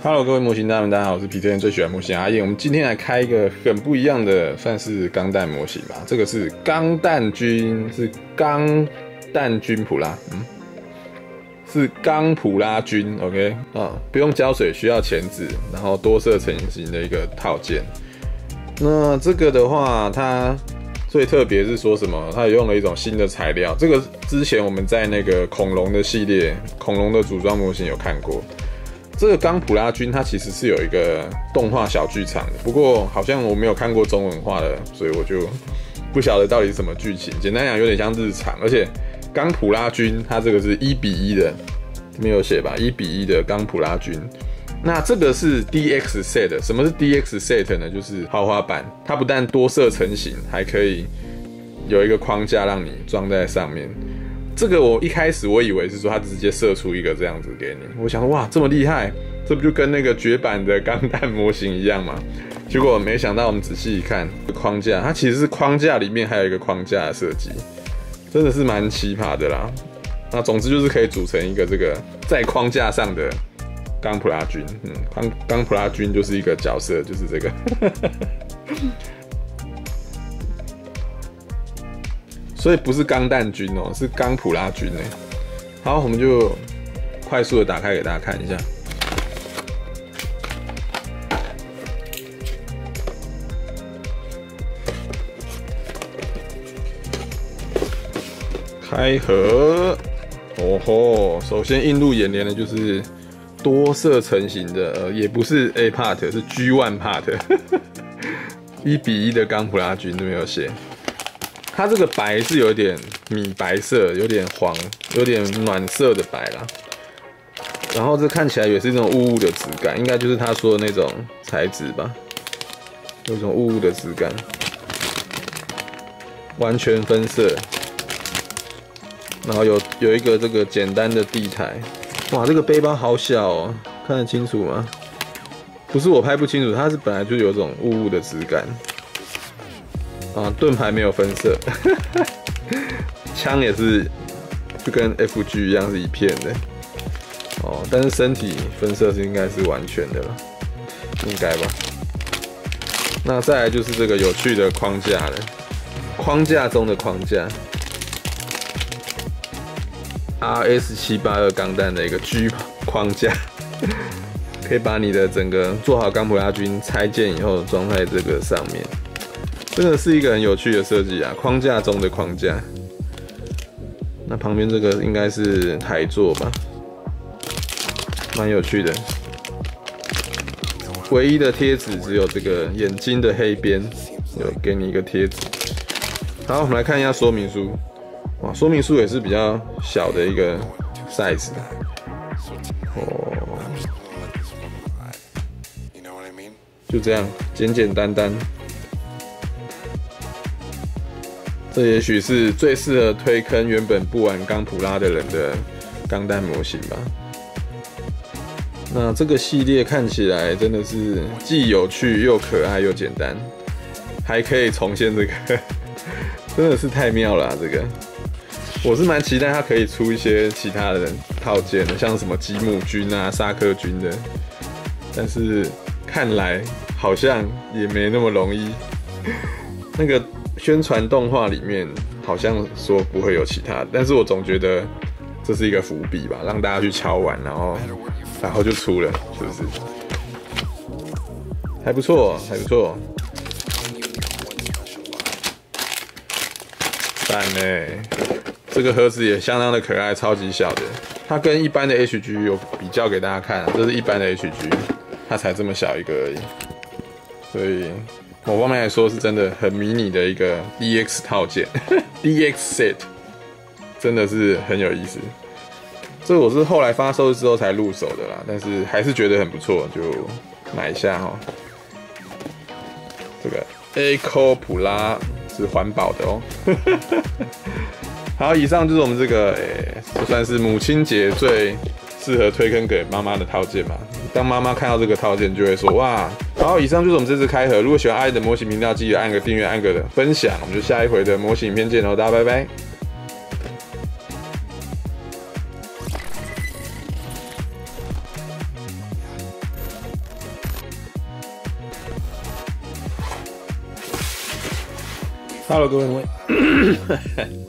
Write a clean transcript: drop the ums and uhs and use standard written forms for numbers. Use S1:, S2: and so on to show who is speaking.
S1: Hello， 各位模型大们，大家好，我是皮特人最喜欢模型阿燕。我们今天来开一个很不一样的，算是钢弹模型吧。这个是钢弹军，是钢弹军普拉，是钢普拉军 ，OK 啊，不用胶水，需要钳子，然后多色成型的一个套件。那这个的话，它最特别是说什么？它也用了一种新的材料。这个之前我们在那个恐龙的系列，恐龙的组装模型有看过。这个钢普拉军它其实是有一个动画小剧场的，不过好像我没有看过中文化的，所以我就不晓得到底是什么剧情。简单讲，有点像日常，而且钢普拉军它这个是1:1的，没有写吧？1:1的钢普拉军。那这个是 DX set， 什么是 DX set 呢？就是豪华版，它不但多色成型，还可以有一个框架让你装在上面。这个我一开始我以为是说它直接射出一个这样子给你，我想说哇这么厉害，这不就跟那个绝版的钢弹模型一样吗？结果没想到我们仔细一看，框架它其实是框架里面还有一个框架的设计，真的是蛮奇葩的啦。那总之就是可以组成一个这个在框架上的钢普拉军，钢普拉军就是一个角色，就是这个。所以不是钢弹军哦，是钢普拉军哎。好，我们就快速的打开给大家看一下。开盒，哦吼！首先映入眼帘的就是多色成型的，也不是 A part， 是 G1 part， 1:1的钢普拉军都没有写。它这个白是有点米白色，有点黄，有点暖色的白啦。然后这看起来也是一种雾雾的质感，应该就是他说的那种材质吧，有种雾雾的质感，完全分色。然后有一个这个简单的地台，哇，这个背包好小哦，看得清楚吗？不是我拍不清楚，它是本来就有种雾雾的质感。啊，盾牌没有分色，枪也是就跟 FG 一样是一片的哦，但是身体分色是应该是完全的了，应该吧？那再来就是这个有趣的框架了，框架中的框架 ，RS782钢弹的一个 G 框架，可以把你的整个做好钢普拉军拆件以后装在这个上面。真的是一个很有趣的设计啊！框架中的框架。那旁边这个应该是台座吧，蛮有趣的。唯一的贴纸只有这个眼睛的黑边，有给你一个贴纸。好，我们来看一下说明书。哇，说明书也是比较小的一个 size。哦，就这样，简简单单。这也许是最适合推坑原本不玩钢普拉的人的钢弹模型吧。那这个系列看起来真的是既有趣又可爱又简单，还可以重现这个，真的是太妙了啊！这个我是蛮期待它可以出一些其他的套件的，像什么吉姆军啊、萨克军的，但是看来好像也没那么容易。那个宣传动画里面好像说不会有其他的，但是我总觉得这是一个伏笔吧，让大家去敲完，然后就出了，是不是？还不错，还不错。赞欸！这个盒子也相当的可爱，超级小的。它跟一般的 HG 有比较给大家看，这是一般的 HG， 它才这么小一个而已，所以某方面来说是真的很迷你的一个 DX 套件，DX set 真的是很有意思。这我是后来发售之后才入手的啦，但是还是觉得很不错，就买一下哈。这个 Eco 普拉是环保的哦。好，以上就是我们这个就算是母亲节最适合推坑给妈妈的套件嘛。当妈妈看到这个套件，就会说哇。好，以上就是我们这次开盒。如果喜欢阿姨的模型频道，记得按个订阅，按个分享。我们就下一回的模型影片见喽，大家拜拜。 Hello，各位。